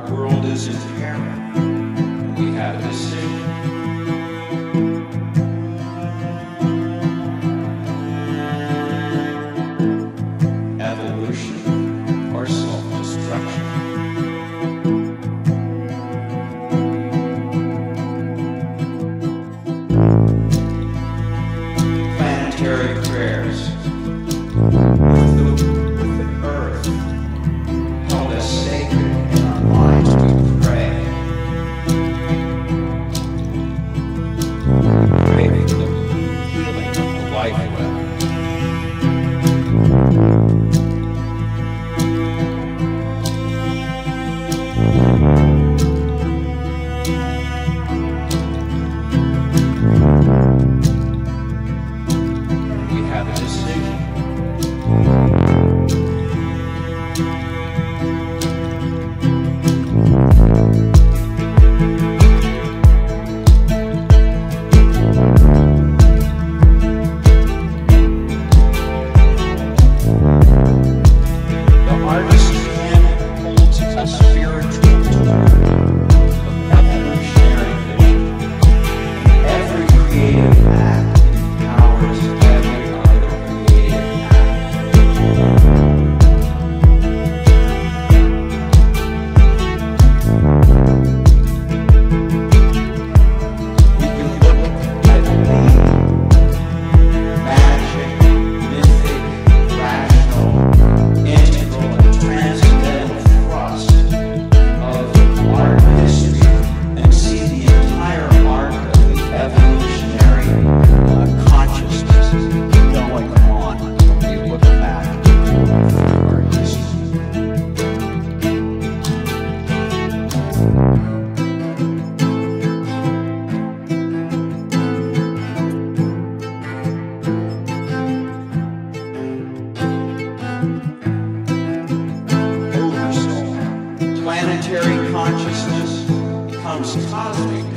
Our world is inherent, and we have a decision. Evolution or self-destruction. Planetary prayers with the earth held as sacred in our minds. We pray. Pray for the healing of the life well. We have a decision. The artist's hand holds a spiritual tool of evolutionary vision. Every creative act empowers every other creative act. We can look at magic, mythic, rational, integral, and transcendental thrust of art history and see the entire arc of the evolutionary consciousness going on when we look back through our history. Oversoul, planetary consciousness becomes cosmic